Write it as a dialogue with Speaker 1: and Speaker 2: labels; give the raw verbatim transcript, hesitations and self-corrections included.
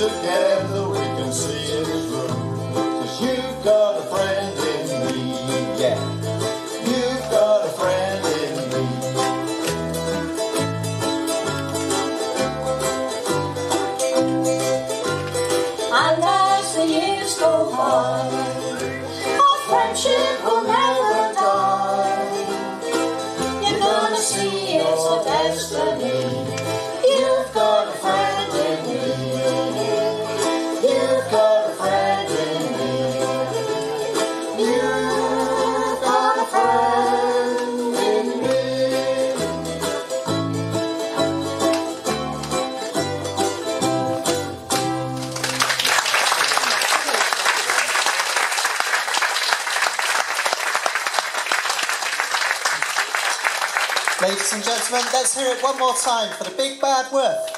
Speaker 1: together we can see it through. 'Cause you've got a friend in me, yeah. You've got a friend in me.
Speaker 2: And as the years go by, our friendship will never die. You're gonna see it's a destiny. You've got a friend in me. You've got a friend in me. You've got a friend in me.
Speaker 3: Ladies and gentlemen, let's hear it one more time for the Big Bad Woof.